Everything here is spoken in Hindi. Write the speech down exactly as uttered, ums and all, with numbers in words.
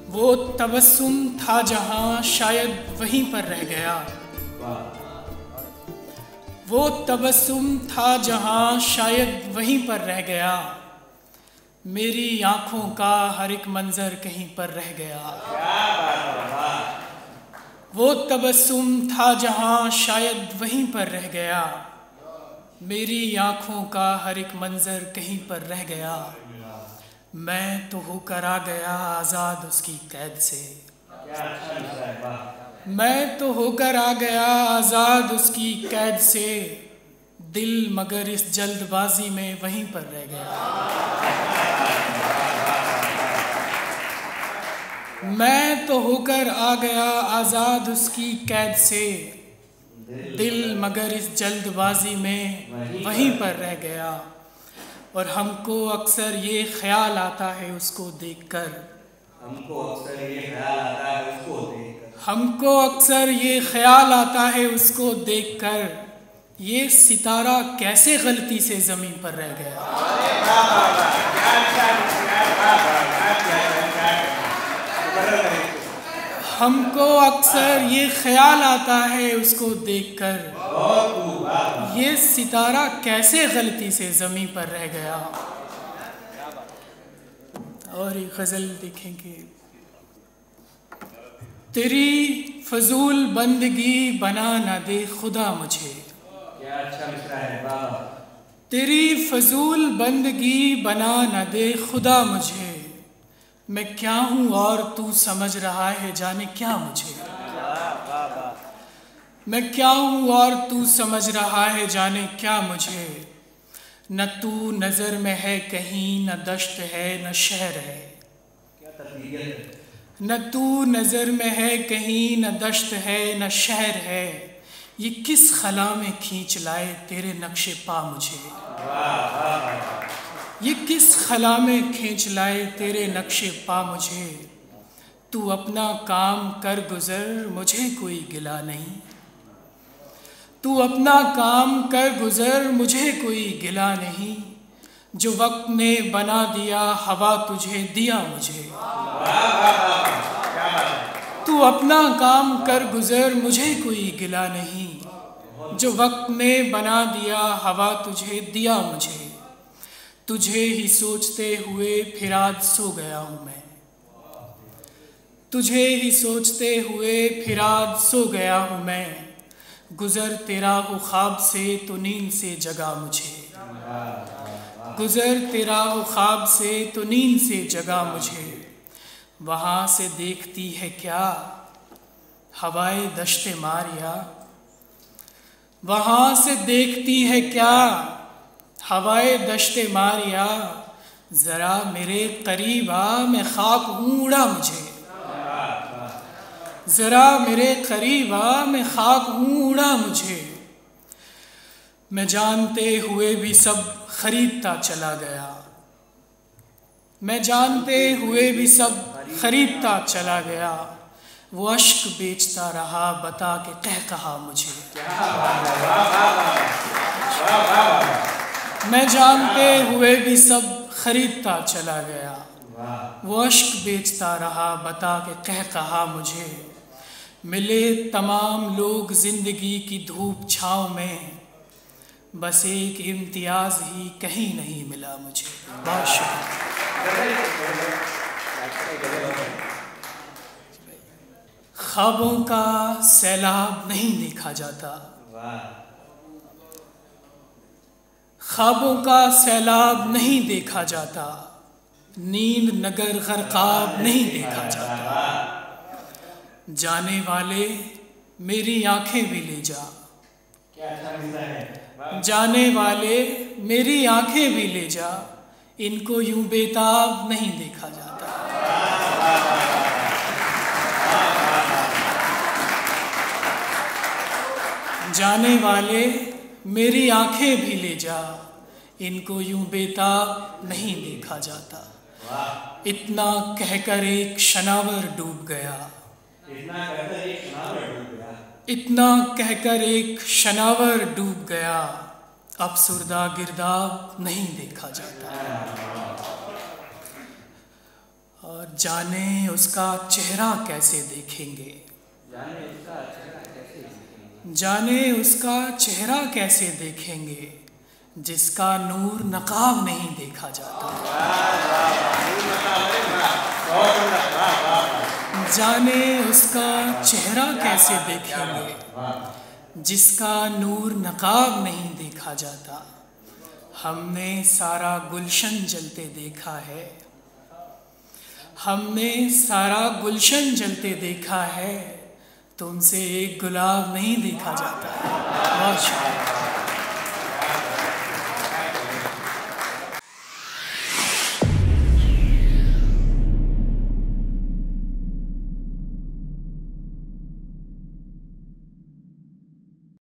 वो तबस्सुम था जहां शायद वहीं पर रह गया। वो तबस्सुम था जहां शायद वहीं पर रह गया। मेरी आँखों का हर एक मंजर कहीं पर रह गया। वो तबस्सुम था जहां शायद वहीं पर रह गया। मेरी आँखों का हर एक मंजर कहीं पर रह गया। मैं तो होकर आ गया आज़ाद उसकी कैद से। मैं तो होकर आ गया आज़ाद उसकी कैद से। दिल मगर इस जल्दबाजी में वहीं पर रह गया। मैं तो होकर आ गया आज़ाद उसकी कैद से। दिल मगर इस जल्दबाजी में वहीं पर रह गया। और हमको अक्सर ये ख्याल आता है उसको देखकर। हमको अक्सर ये ख्याल आता है उसको देखकर। हमको अक्सर ये ख्याल आता है उसको देखकर। ये सितारा कैसे गलती से ज़मीन पर रह गया। हमको अक्सर ये ख्याल आता है उसको देखकर। ये सितारा कैसे गलती से ज़मीन पर रह गया। और एक गज़ल देखेंगे। तेरी फजूल बंदगी बना न दे खुदा मुझे। क्या अच्छा मिसरा है वाह। तेरी फजूल बंदगी बना न दे खुदा मुझे। मैं क्या हूँ और तू समझ रहा है जाने क्या मुझे। मैं क्या हूँ और तू समझ रहा है जाने क्या मुझे। न तू नज़र में है कहीं, न दश्त है न शहर है। न तू नज़र में है कहीं, न दश्त है न शहर है। ये किस खला में खींच लाए तेरे नक्शे पा मुझे। ये किस खला में खींच लाए तेरे नक्शे पा मुझे। तू अपना काम कर गुज़र मुझे कोई गिला नहीं। तू अपना काम कर गुज़र मुझे कोई गिला नहीं। जो वक्त ने बना दिया हवा तुझे दिया मुझे। तू अपना काम कर गुज़र मुझे कोई गिला नहीं। जो वक्त ने बना दिया हवा तुझे दिया मुझे। तुझे ही सोचते हुए फिर आज सो गया हूँ मैं। तुझे ही सोचते हुए फिर आज सो गया हूँ मैं। गुज़र तेरा हो ख्वाब से तो नींद से जगा मुझे। गुज़र तेरा हो ख्वाब से तो नींद से जगा मुझे। वहाँ से देखती है क्या हवाए दश्ते मारिया। वहाँ से देखती है क्या हवाए दश्ते मारिया। ज़रा मेरे करीब आ मैं खाक हूँ उड़ा मुझे। ज़रा मेरे करीब आ मैं खाक हूँ उड़ा मुझे। मैं जानते हुए भी सब खरीदता चला गया। मैं जानते हुए भी सब खरीदता चला गया। वो अश्क बेचता रहा बता के कह कहा मुझे। मैं जानते हुए भी सब खरीदता चला गया। वो अश्क बेचता रहा बता के कह कहा मुझे। मिले तमाम लोग जिंदगी की धूप छाँव में। बस एक इम्तियाज़ ही कहीं नहीं मिला मुझे। बहुत शुक्रिया। ख्वाबों का सैलाब नहीं देखा जाता। ख्वाबों का सैलाब नहीं देखा जाता। नींद नगर गरकाब नहीं देखा जाता। जाने वाले मेरी आंखें भी ले जा। जाने वाले मेरी आंखें भी ले जा। इनको यूं बेताब नहीं देखा जाता। जाने वाले मेरी आंखें भी ले जा। इनको यूं बेताब नहीं देखा जाता। इतना कहकर एक शनावर डूब गया। इतना कहकर एक शनावर डूब गया। अफसुर्दा गिरदाब नहीं देखा जाता। और और जाने उसका चेहरा कैसे देखेंगे, जाने उसका चेहरा कैसे देखेंगे, जाने उसका चेहरा कैसे देखेंगे जिसका नूर नकाब नहीं देखा जाता। जाने उसका चेहरा कैसे देखेंगे जिसका नूर नकाब नहीं देखा जाता। हमने सारा गुलशन जलते देखा है, हमने सारा गुलशन जलते देखा है, तुमसे एक गुलाब नहीं देखा जाता। बहुत शुक्रिया।